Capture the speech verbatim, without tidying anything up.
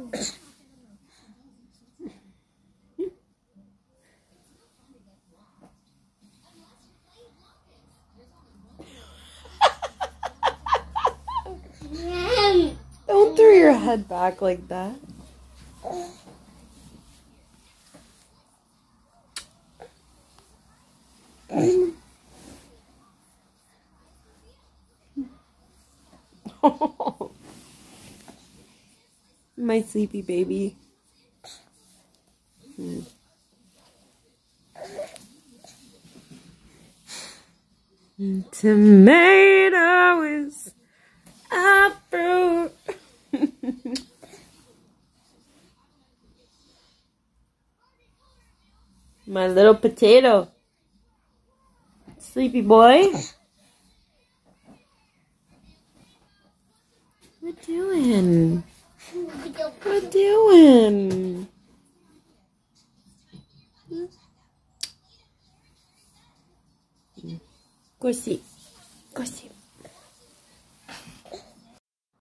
Don't throw your head back like that. My sleepy baby. Hmm. Tomato is a fruit. My little potato. Sleepy boy. What doing? What doing? Go see. Go see.